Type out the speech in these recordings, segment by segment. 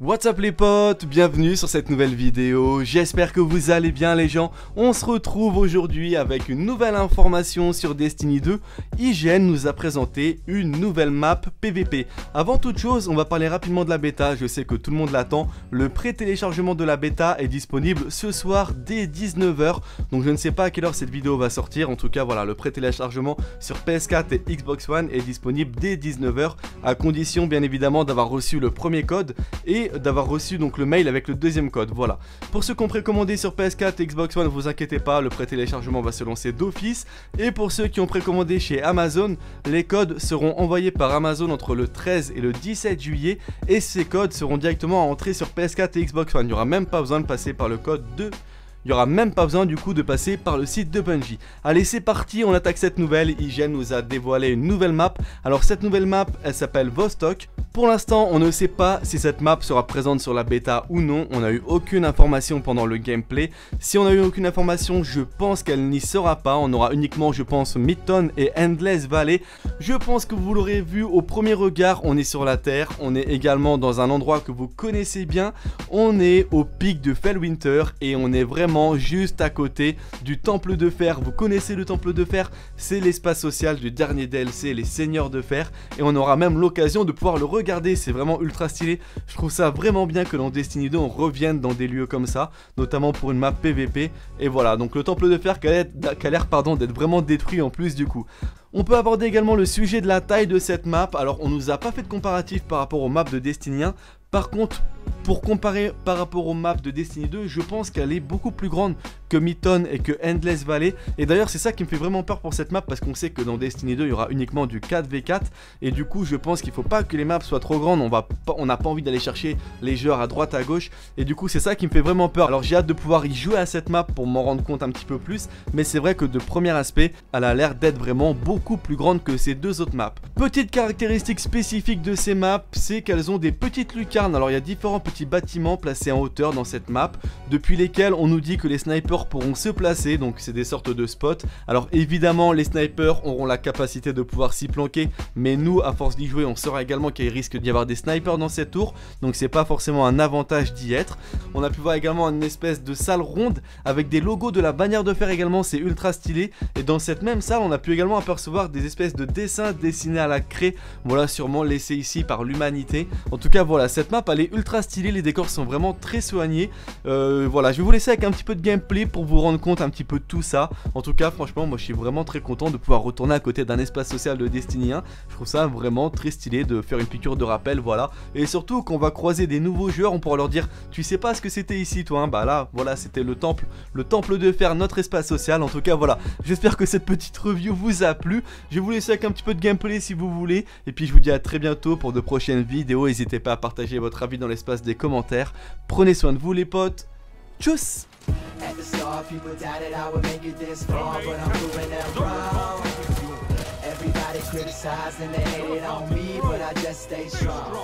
What's up les potes, bienvenue sur cette nouvelle vidéo, j'espère que vous allez bien les gens. On se retrouve aujourd'hui avec une nouvelle information sur Destiny 2. IGN nous a présenté une nouvelle map PVP. Avant toute chose, on va parler rapidement de la bêta, je sais que tout le monde l'attend. Le pré-téléchargement de la bêta est disponible ce soir dès 19 h. Donc je ne sais pas à quelle heure cette vidéo va sortir, en tout cas voilà, le pré-téléchargement sur PS4 et Xbox One est disponible dès 19 h. À condition bien évidemment d'avoir reçu le premier code et d'avoir reçu donc le mail avec le deuxième code, voilà. Pour ceux qui ont précommandé sur PS4 et Xbox One, ne vous inquiétez pas, le pré-téléchargement va se lancer d'office. Et pour ceux qui ont précommandé chez Amazon, les codes seront envoyés par Amazon entre le 13 et le 17 juillet. Et ces codes seront directement à entrer sur PS4 et Xbox One, il n'y aura même pas besoin de passer par le code 2. Il n'y aura même pas besoin du coup de passer par le site de Bungie. Allez, c'est parti, on attaque cette nouvelle. IGN nous a dévoilé une nouvelle map. Alors cette nouvelle map, elle s'appelle Vostok. Pour l'instant, on ne sait pas si cette map sera présente sur la bêta ou non. On n'a eu aucune information pendant le gameplay. Si on n'a eu aucune information, je pense qu'elle n'y sera pas. On aura uniquement, je pense, Midtown et Endless Valley. Je pense que vous l'aurez vu au premier regard, on est sur la Terre. On est également dans un endroit que vous connaissez bien. On est au pic de Fellwinter et on est vraiment juste à côté du Temple de Fer. Vous connaissez le Temple de Fer? C'est l'espace social du dernier DLC, les Seigneurs de Fer. Et on aura même l'occasion de pouvoir le regarder. C'est vraiment ultra stylé. Je trouve ça vraiment bien que dans Destiny 2 on revienne dans des lieux comme ça, notamment pour une map PVP. Et voilà, donc le Temple de Fer qui a l'air d'être vraiment détruit en plus du coup. On peut aborder également le sujet de la taille de cette map. Alors on nous a pas fait de comparatif par rapport aux maps de Destiny 1. Par contre, pour comparer par rapport aux maps de Destiny 2, je pense qu'elle est beaucoup plus grande que Midtown et que Endless Valley. Et d'ailleurs c'est ça qui me fait vraiment peur pour cette map, parce qu'on sait que dans Destiny 2 il y aura uniquement du 4v4. Et du coup je pense qu'il faut pas que les maps soient trop grandes, on n'a pas envie d'aller chercher les joueurs à droite à gauche. Et du coup c'est ça qui me fait vraiment peur. Alors j'ai hâte de pouvoir y jouer à cette map pour m'en rendre compte un petit peu plus. Mais c'est vrai que de premier aspect, elle a l'air d'être vraiment beaucoup plus grande que ces deux autres maps. Petite caractéristique spécifique de ces maps, c'est qu'elles ont des petites lucarnes. Alors il y a différents petits bâtiments placés en hauteur dans cette map, depuis lesquels on nous dit que les snipers pourront se placer, donc c'est des sortes de spots. Alors évidemment les snipers auront la capacité de pouvoir s'y planquer, mais nous à force d'y jouer on saura également qu'il risque d'y avoir des snipers dans cette tour, donc c'est pas forcément un avantage d'y être. On a pu voir également une espèce de salle ronde avec des logos de la bannière de fer également, c'est ultra stylé. Et dans cette même salle on a pu également apercevoir des espèces de dessins dessinés à la craie, voilà, sûrement laissés ici par l'humanité. En tout cas voilà, cette map elle est ultra stylée, les décors sont vraiment très soignés. Voilà, je vais vous laisser avec un petit peu de gameplay pour vous rendre compte un petit peu de tout ça. En tout cas franchement moi je suis vraiment très content de pouvoir retourner à côté d'un espace social de Destiny 1. Je trouve ça vraiment très stylé de faire une piqûre de rappel, voilà. Et surtout qu'on va croiser des nouveaux joueurs, on pourra leur dire tu sais pas ce que c'était ici toi hein? Bah là voilà, c'était le temple de fer, notre espace social. En tout cas voilà, j'espère que cette petite review vous a plu. Je vais vous laisser avec un petit peu de gameplay si vous voulez. Et puis je vous dis à très bientôt pour de prochaines vidéos. N'hésitez pas à partager votre avis dans l'espace des commentaires. Prenez soin de vous les potes. Tchuss. At the start, people doubted I would make it this far, but I'm proving them wrong. Everybody criticized and they hated on me, but I just stay strong.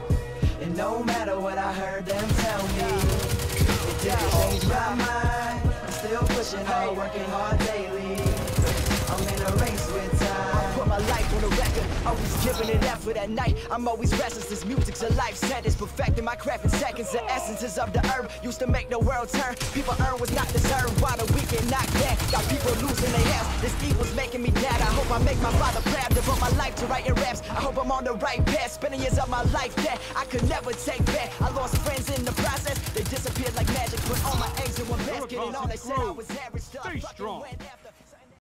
And no matter what I heard them tell me, it didn't change my mind. I'm still pushing hard, working hard daily. I'm in a race with time. I put my life on the record, always giving it effort at night. I'm always restless, this music's a life sentence. Perfecting my craft in seconds, the essences of the herb used to make the world turn. People earn was not deserved, while the weekend not dead. Got people losing their heads, this evil's making me mad. I hope I make my father proud, devote my life to writing raps. I hope I'm on the right path, spending years of my life dead. I could never take back, I lost friends in the process. They disappeared like magic, put all my eggs in one basket, and all they said I was average. Stay strong.